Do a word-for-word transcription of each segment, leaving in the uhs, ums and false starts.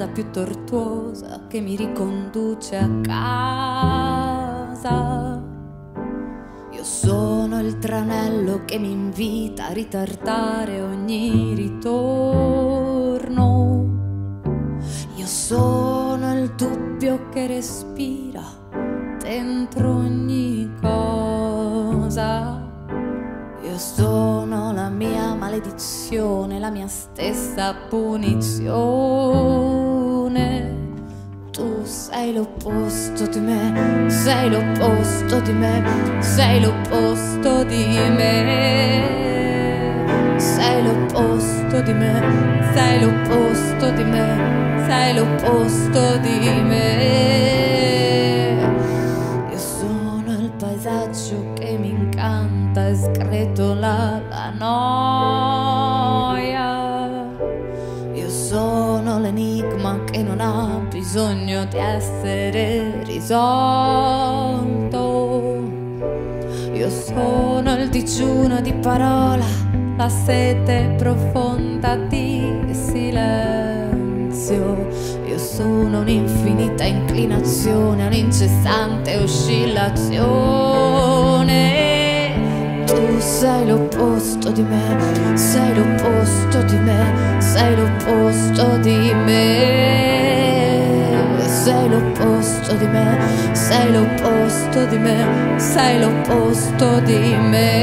strada più tortuosa che mi riconduce a casa. Io sono il tranello che mi invita a ritardare ogni ritorno. Io sono il dubbio che respira dentro ogni cosa. Io sono la mia maledizione, la mia stessa punizione. Tu sei l'opposto di me, sei l'opposto di me, sei l'opposto di me. Sei l'opposto di me, sei l'opposto di me, sei l'opposto di me. Io sono il paesaggio che mi incanta e sgretola la noia. Io sono l'enigma che non ha bisogno di essere risolto. Io sono il digiuno di parola, la sete profonda di silenzio. Io sono un'infinita inclinazione, un'incessante oscillazione. Tu sei l'opposto di me, sei l'opposto di me, sei l'opposto di me. Sei l'opposto di me, sei l'opposto di me, sei l'opposto di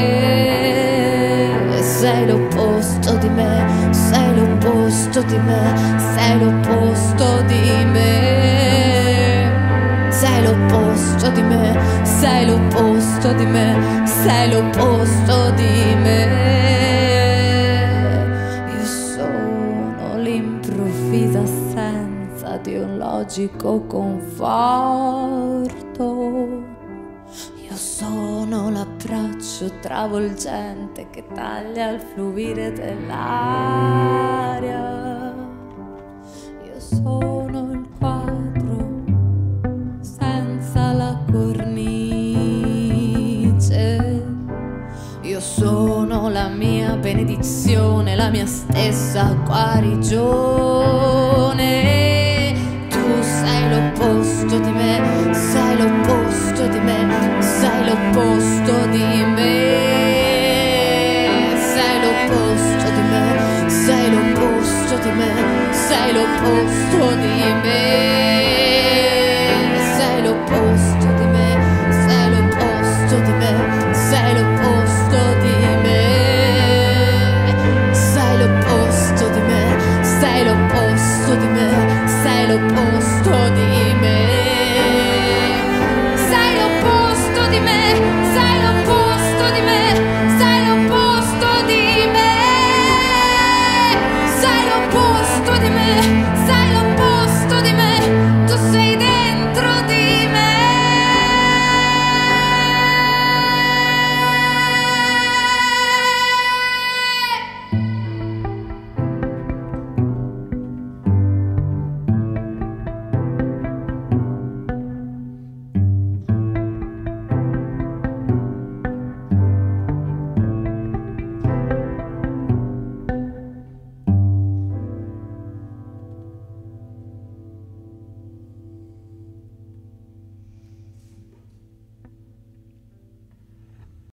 me. Sei l'opposto di me, sei l'opposto di me, sei l'opposto di me. Sei l'opposto di me, sei l'opposto di me, sei l'opposto di me. Io sono l'improvvisa assenza di un logico conforto. Io sono l'abbraccio travolgente che taglia il fluire dell'aria. Io sono il quadro senza la cornice. Io sono la mia benedizione, la mia stessa guarigione. Tu sei l'opposto di me, sei l'opposto di me, sei l'opposto di me. Sei l'opposto di me, sei l'opposto di me, sei l'opposto di me.